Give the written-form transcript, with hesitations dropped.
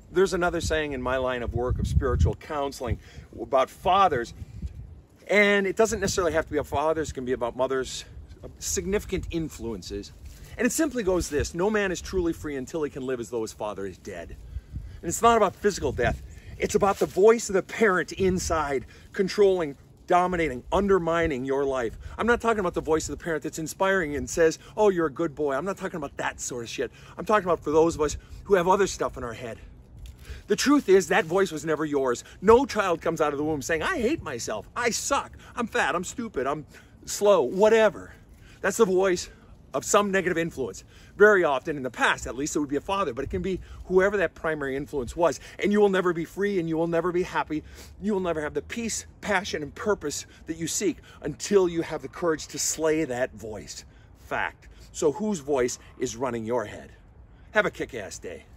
There's another saying in my line of work of spiritual counseling about fathers, and it doesn't necessarily have to be about fathers, it can be about mothers, significant influences. And it simply goes this: no man is truly free until he can live as though his father is dead. And it's not about physical death. It's about the voice of the parent inside, controlling, dominating, undermining your life. I'm not talking about the voice of the parent that's inspiring and says, oh, you're a good boy. I'm not talking about that sort of shit. I'm talking about for those of us who have other stuff in our head. The truth is that voice was never yours. No child comes out of the womb saying, I hate myself, I suck, I'm fat, I'm stupid, I'm slow, whatever. That's the voice of some negative influence. Very often, in the past at least, it would be a father, but it can be whoever that primary influence was. And you will never be free, and you will never be happy. You will never have the peace, passion, and purpose that you seek until you have the courage to slay that voice. Fact. So whose voice is running your head? Have a kick-ass day.